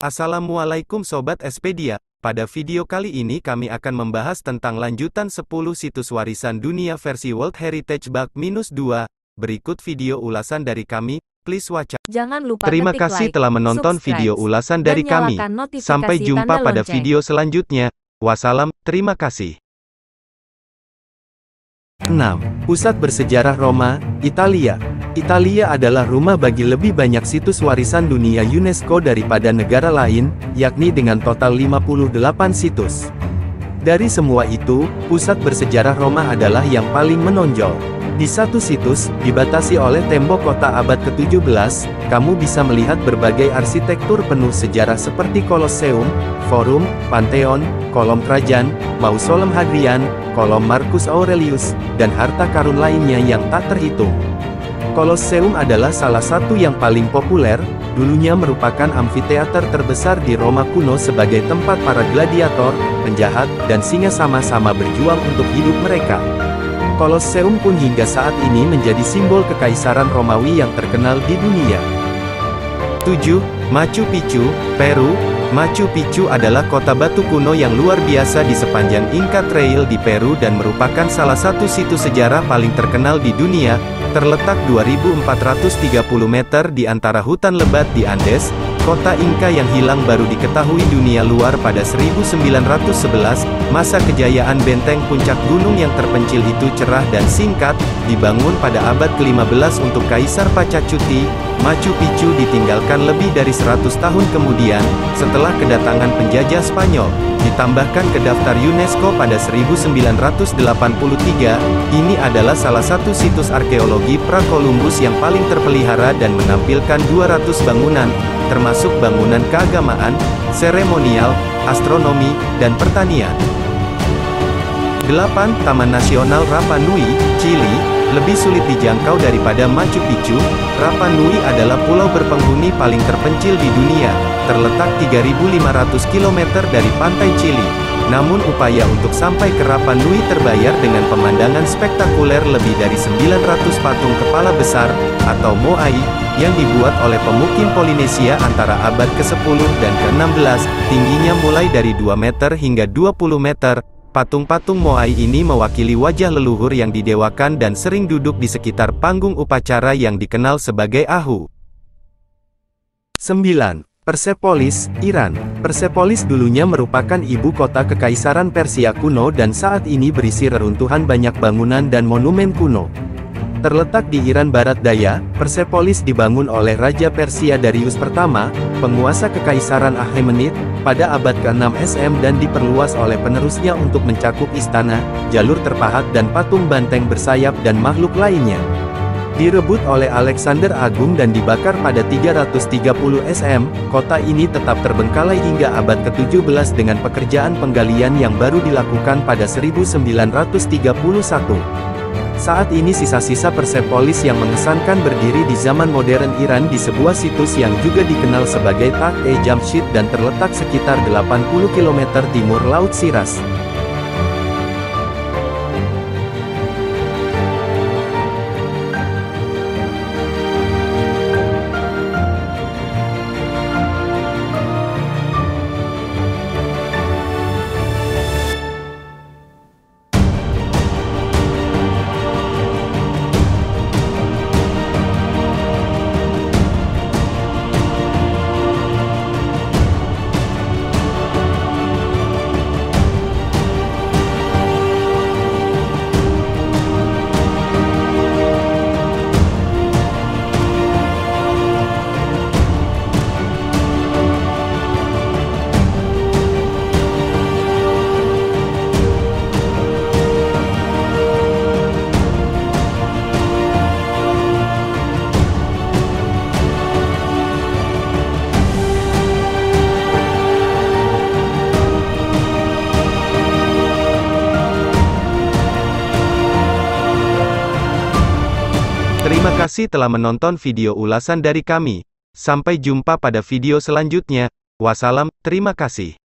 Assalamualaikum Sobat Expedia. Pada video kali ini kami akan membahas tentang lanjutan 10 situs warisan dunia versi World Heritage Bug-2. Berikut video ulasan dari kami, please watch. Jangan lupa Terima ketik kasih like, telah menonton video subscribe, ulasan dan dari kami. nyalakan notifikasi Sampai jumpa tanda pada lonceng. video selanjutnya. Wassalam, terima kasih. 6. Pusat Bersejarah Roma, Italia. Italia adalah rumah bagi lebih banyak situs warisan dunia UNESCO daripada negara lain, yakni dengan total 58 situs. Dari semua itu, Pusat Bersejarah Roma adalah yang paling menonjol. Di satu situs, dibatasi oleh tembok kota abad ke-17, kamu bisa melihat berbagai arsitektur penuh sejarah seperti Colosseum, Forum, Pantheon, Kolom Trajan, Mausoleum Hadrian, Kolom Marcus Aurelius, dan harta karun lainnya yang tak terhitung. Colosseum adalah salah satu yang paling populer, dulunya merupakan amfiteater terbesar di Roma kuno sebagai tempat para gladiator, penjahat, dan singa sama-sama berjuang untuk hidup mereka. Colosseum pun hingga saat ini menjadi simbol kekaisaran Romawi yang terkenal di dunia. 7. Machu Picchu, Peru. Machu Picchu adalah kota batu kuno yang luar biasa di sepanjang Inca Trail di Peru dan merupakan salah satu situs sejarah paling terkenal di dunia, terletak 2.430 meter di antara hutan lebat di Andes. Kota Inca yang hilang baru diketahui dunia luar pada 1911, masa kejayaan benteng puncak gunung yang terpencil itu cerah dan singkat, dibangun pada abad ke-15 untuk Kaisar Pachacuti. Machu Picchu ditinggalkan lebih dari 100 tahun kemudian, setelah kedatangan penjajah Spanyol, ditambahkan ke daftar UNESCO pada 1983, ini adalah salah satu situs arkeologi pra-Columbus yang paling terpelihara dan menampilkan 200 bangunan, termasuk bangunan keagamaan, seremonial, astronomi, dan pertanian. 8. Taman Nasional Rapa Nui, Chili. Lebih sulit dijangkau daripada Machu Picchu, Rapa Nui adalah pulau berpenghuni paling terpencil di dunia, terletak 3.500 km dari pantai Chili. Namun upaya untuk sampai ke Rapa Nui terbayar dengan pemandangan spektakuler lebih dari 900 patung kepala besar, atau moai, yang dibuat oleh pemukim Polinesia antara abad ke-10 dan ke-16, tingginya mulai dari 2 meter hingga 20 meter. Patung-patung moai ini mewakili wajah leluhur yang didewakan dan sering duduk di sekitar panggung upacara yang dikenal sebagai Ahu. 9. Persepolis, Iran. Persepolis dulunya merupakan ibu kota kekaisaran Persia kuno dan saat ini berisi reruntuhan banyak bangunan dan monumen kuno. Terletak di Iran Barat Daya, Persepolis dibangun oleh Raja Persia Darius pertama, penguasa kekaisaran Achaemenid, pada abad ke-6 SM dan diperluas oleh penerusnya untuk mencakup istana, jalur terpahat dan patung banteng bersayap dan makhluk lainnya. Direbut oleh Alexander Agung dan dibakar pada 330 SM, kota ini tetap terbengkalai hingga abad ke-17 dengan pekerjaan penggalian yang baru dilakukan pada 1931. Saat ini sisa-sisa Persepolis yang mengesankan berdiri di zaman modern Iran di sebuah situs yang juga dikenal sebagai Takht-e-Jamshid dan terletak sekitar 80 km timur Laut Shiraz. Terima kasih telah menonton video ulasan dari kami. Sampai jumpa pada video selanjutnya. Wassalam, terima kasih.